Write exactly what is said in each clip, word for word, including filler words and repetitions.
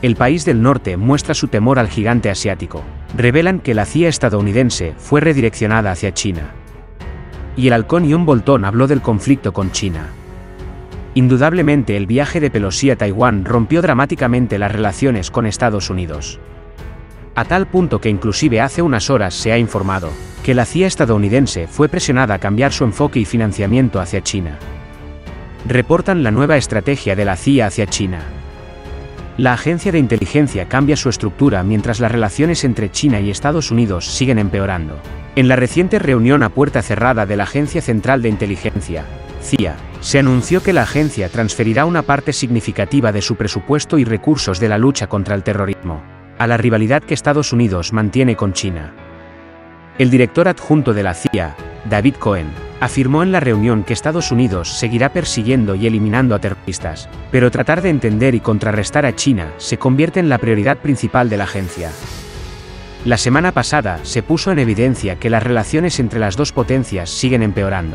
El país del norte muestra su temor al gigante asiático. Revelan que la C I A estadounidense fue redireccionada hacia China. Y el halcón John Bolton habló del conflicto con China. Indudablemente el viaje de Pelosi a Taiwán rompió dramáticamente las relaciones con Estados Unidos. A tal punto que inclusive hace unas horas se ha informado que la C I A estadounidense fue presionada a cambiar su enfoque y financiamiento hacia China. Reportan la nueva estrategia de la C I A hacia China. La agencia de inteligencia cambia su estructura mientras las relaciones entre China y Estados Unidos siguen empeorando. En la reciente reunión a puerta cerrada de la Agencia Central de Inteligencia, C I A, se anunció que la agencia transferirá una parte significativa de su presupuesto y recursos de la lucha contra el terrorismo a la rivalidad que Estados Unidos mantiene con China. El director adjunto de la C I A, David Cohen, afirmó en la reunión que Estados Unidos seguirá persiguiendo y eliminando a terroristas, pero tratar de entender y contrarrestar a China se convierte en la prioridad principal de la agencia. La semana pasada se puso en evidencia que las relaciones entre las dos potencias siguen empeorando.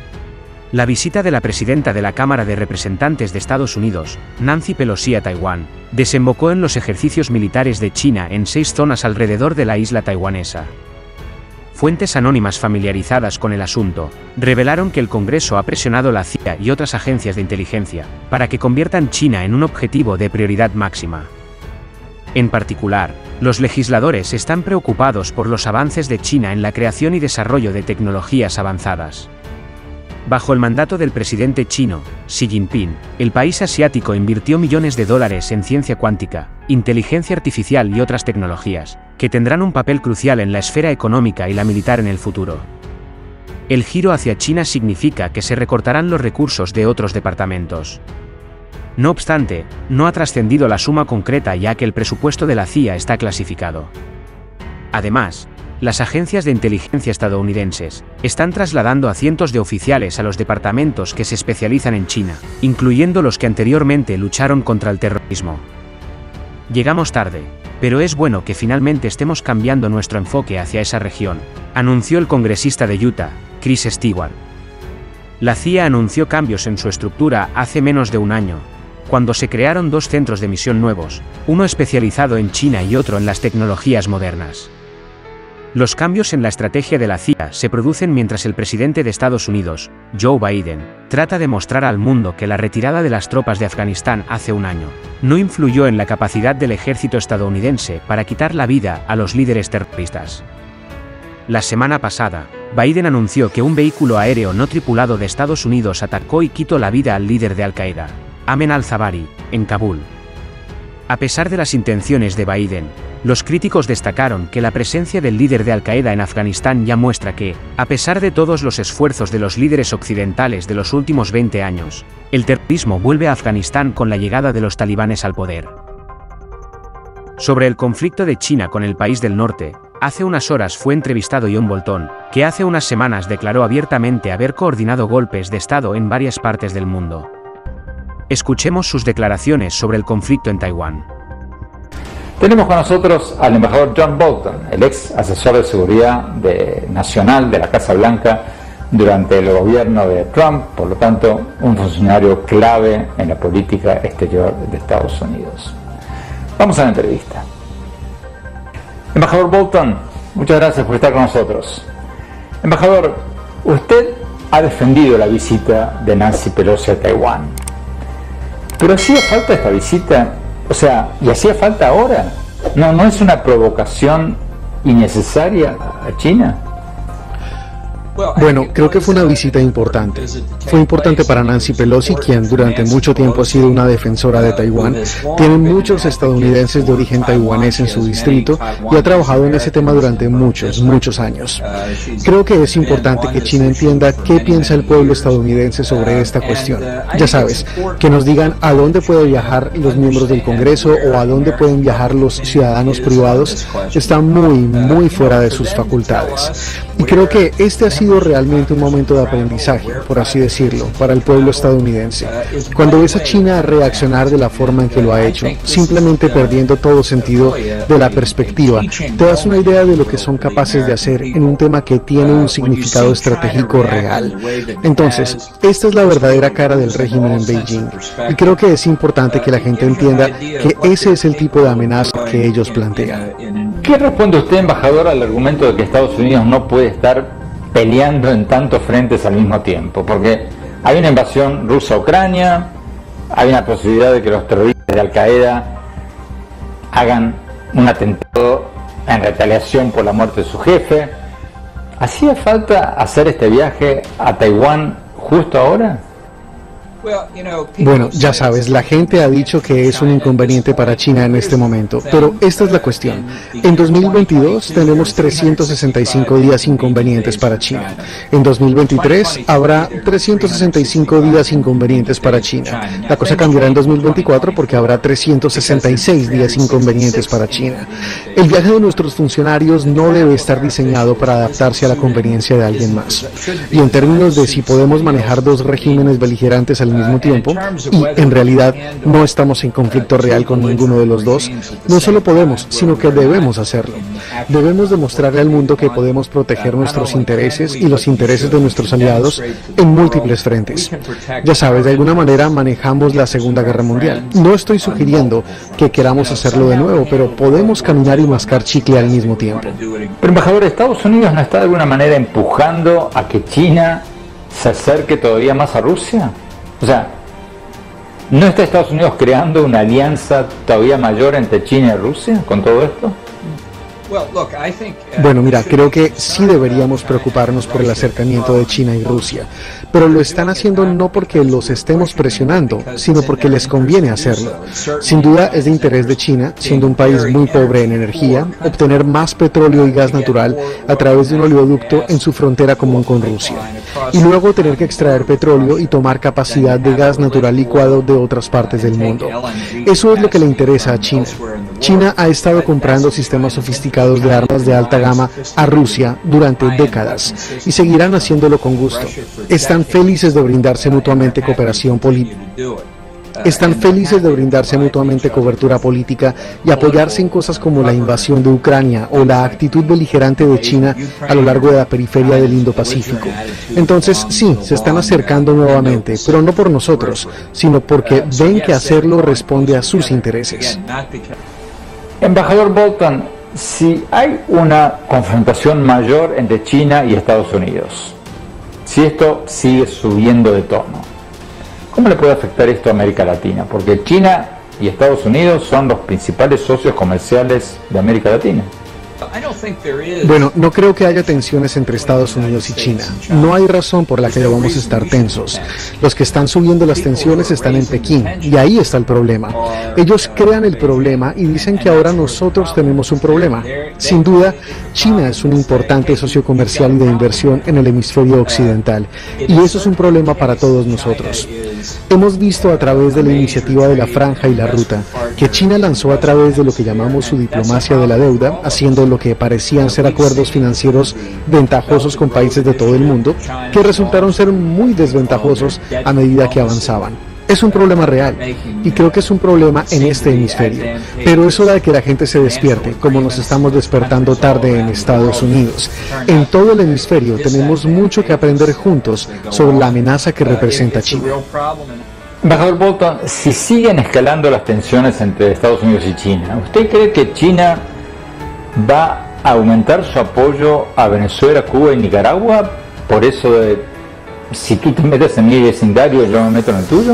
La visita de la presidenta de la Cámara de Representantes de Estados Unidos, Nancy Pelosi a Taiwán, desembocó en los ejercicios militares de China en seis zonas alrededor de la isla taiwanesa. Fuentes anónimas familiarizadas con el asunto revelaron que el Congreso ha presionado a la C I A y otras agencias de inteligencia para que conviertan China en un objetivo de prioridad máxima. En particular, los legisladores están preocupados por los avances de China en la creación y desarrollo de tecnologías avanzadas. Bajo el mandato del presidente chino, Xi Jinping, el país asiático invirtió millones de dólares en ciencia cuántica, inteligencia artificial y otras tecnologías, que tendrán un papel crucial en la esfera económica y la militar en el futuro. El giro hacia China significa que se recortarán los recursos de otros departamentos. No obstante, no ha trascendido la suma concreta ya que el presupuesto de la C I A está clasificado. Además, las agencias de inteligencia estadounidenses están trasladando a cientos de oficiales a los departamentos que se especializan en China, incluyendo los que anteriormente lucharon contra el terrorismo. Llegamos tarde, pero es bueno que finalmente estemos cambiando nuestro enfoque hacia esa región, anunció el congresista de Utah, Chris Stewart. La C I A anunció cambios en su estructura hace menos de un año, cuando se crearon dos centros de misión nuevos, uno especializado en China y otro en las tecnologías modernas. Los cambios en la estrategia de la C I A se producen mientras el presidente de Estados Unidos, Joe Biden, trata de mostrar al mundo que la retirada de las tropas de Afganistán hace un año no influyó en la capacidad del ejército estadounidense para quitar la vida a los líderes terroristas. La semana pasada, Biden anunció que un vehículo aéreo no tripulado de Estados Unidos atacó y quitó la vida al líder de Al-Qaeda, Ayman al-Zawahiri, en Kabul. A pesar de las intenciones de Biden, los críticos destacaron que la presencia del líder de Al-Qaeda en Afganistán ya muestra que, a pesar de todos los esfuerzos de los líderes occidentales de los últimos veinte años, el terrorismo vuelve a Afganistán con la llegada de los talibanes al poder. Sobre el conflicto de China con el país del norte, hace unas horas fue entrevistado John Bolton, que hace unas semanas declaró abiertamente haber coordinado golpes de Estado en varias partes del mundo. Escuchemos sus declaraciones sobre el conflicto en Taiwán. Tenemos con nosotros al embajador John Bolton, el ex asesor de seguridad de, nacional de la Casa Blanca durante el gobierno de Trump, por lo tanto, un funcionario clave en la política exterior de Estados Unidos. Vamos a la entrevista. Embajador Bolton, muchas gracias por estar con nosotros. Embajador, usted ha defendido la visita de Nancy Pelosi a Taiwán. ¿Pero hacía falta esta visita? O sea, ¿y hacía falta ahora? ¿No, no es una provocación innecesaria a China? Bueno, creo que fue una visita importante. Fue importante para Nancy Pelosi, quien durante mucho tiempo ha sido una defensora de Taiwán. Tiene muchos estadounidenses de origen taiwanés en su distrito y ha trabajado en ese tema durante muchos, muchos años. Creo que es importante que China entienda qué piensa el pueblo estadounidense sobre esta cuestión. Ya sabes, que nos digan a dónde pueden viajar los miembros del Congreso o a dónde pueden viajar los ciudadanos privados está muy, muy fuera de sus facultades. Y creo que este ha sido realmente un momento de aprendizaje, por así decirlo, para el pueblo estadounidense. Cuando ves a China reaccionar de la forma en que lo ha hecho, simplemente perdiendo todo sentido de la perspectiva, te das una idea de lo que son capaces de hacer en un tema que tiene un significado estratégico real. Entonces, esta es la verdadera cara del régimen en Beijing. Y creo que es importante que la gente entienda que ese es el tipo de amenaza que ellos plantean. ¿Qué responde usted, embajador, al argumento de que Estados Unidos no puede estar peleando en tantos frentes al mismo tiempo? Porque hay una invasión rusa a Ucrania, hay una posibilidad de que los terroristas de Al Qaeda hagan un atentado en retaliación por la muerte de su jefe. ¿Hacía falta hacer este viaje a Taiwán justo ahora? Bueno, ya sabes, la gente ha dicho que es un inconveniente para China en este momento, pero esta es la cuestión. En dos mil veintidós tenemos trescientos sesenta y cinco días inconvenientes para China. En dos mil veintitrés habrá trescientos sesenta y cinco días inconvenientes para China. La cosa cambiará en dos mil veinticuatro porque habrá trescientos sesenta y seis días inconvenientes para China. El viaje de nuestros funcionarios no debe estar diseñado para adaptarse a la conveniencia de alguien más. Y en términos de si podemos manejar dos regímenes beligerantes al mismo tiempo, y en realidad no estamos en conflicto real con ninguno de los dos, no solo podemos, sino que debemos hacerlo. Debemos demostrarle al mundo que podemos proteger nuestros intereses y los intereses de nuestros aliados en múltiples frentes. Ya sabes, de alguna manera manejamos la Segunda Guerra Mundial. No estoy sugiriendo que queramos hacerlo de nuevo, pero podemos caminar y mascar chicle al mismo tiempo. Pero, embajador, ¿Estados Unidos no está de alguna manera empujando a que China se acerque todavía más a Rusia? O sea, ¿no está Estados Unidos creando una alianza todavía mayor entre China y Rusia con todo esto? Bueno, mira, creo que sí deberíamos preocuparnos por el acercamiento de China y Rusia, pero lo están haciendo no porque los estemos presionando, sino porque les conviene hacerlo. Sin duda es de interés de China, siendo un país muy pobre en energía, obtener más petróleo y gas natural a través de un oleoducto en su frontera común con Rusia, y luego tener que extraer petróleo y tomar capacidad de gas natural licuado de otras partes del mundo. Eso es lo que le interesa a China. China ha estado comprando sistemas sofisticados de armas de alta gama a Rusia durante décadas y seguirán haciéndolo con gusto. Están felices de brindarse mutuamente cooperación política. Están felices de brindarse mutuamente cobertura política y apoyarse en cosas como la invasión de Ucrania o la actitud beligerante de China a lo largo de la periferia del Indo-Pacífico. Entonces, sí, se están acercando nuevamente, pero no por nosotros, sino porque ven que hacerlo responde a sus intereses. Embajador Bolton, si hay una confrontación mayor entre China y Estados Unidos, si esto sigue subiendo de tono, ¿cómo le puede afectar esto a América Latina? Porque China y Estados Unidos son los principales socios comerciales de América Latina. Bueno, no creo que haya tensiones entre Estados Unidos y China. No hay razón por la que debamos estar tensos. Los que están subiendo las tensiones están en Pekín, y ahí está el problema. Ellos crean el problema y dicen que ahora nosotros tenemos un problema. Sin duda, China es un importante socio comercial y de inversión en el hemisferio occidental, y eso es un problema para todos nosotros. Hemos visto a través de la iniciativa de la Franja y la Ruta, que China lanzó a través de lo que llamamos su diplomacia de la deuda, haciendo lo que parecían ser acuerdos financieros ventajosos con países de todo el mundo, que resultaron ser muy desventajosos a medida que avanzaban. Es un problema real, y creo que es un problema en este hemisferio, pero es hora de que la gente se despierte, como nos estamos despertando tarde en Estados Unidos. En todo el hemisferio tenemos mucho que aprender juntos sobre la amenaza que representa China. Embajador Bolton, si siguen escalando las tensiones entre Estados Unidos y China, ¿usted cree que China va a aumentar su apoyo a Venezuela, Cuba y Nicaragua? Por eso de, si tú te metes en mi vecindario, yo me meto en el tuyo.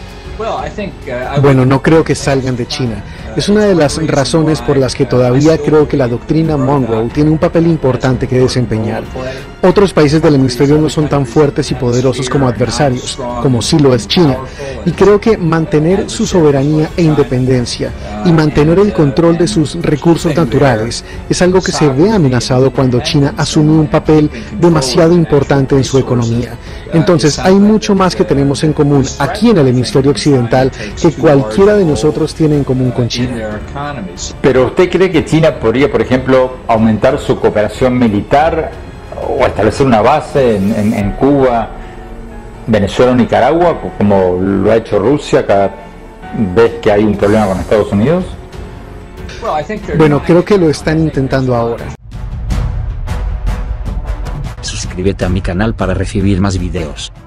Bueno, no creo que salgan de China. Es una de las razones por las que todavía creo que la doctrina Monroe tiene un papel importante que desempeñar. Otros países del hemisferio no son tan fuertes y poderosos como adversarios, como sí lo es China, y creo que mantener su soberanía e independencia y mantener el control de sus recursos naturales es algo que se ve amenazado cuando China asume un papel demasiado importante en su economía. Entonces, hay mucho más que tenemos en común aquí en el hemisferio occidental que cualquiera de nosotros tiene en común con China. Pero ¿usted cree que China podría, por ejemplo, aumentar su cooperación militar o establecer una base en, en, en Cuba, Venezuela o Nicaragua, como lo ha hecho Rusia cada vez que hay un problema con Estados Unidos? Bueno, creo que lo están intentando ahora. Suscríbete a mi canal para recibir más videos.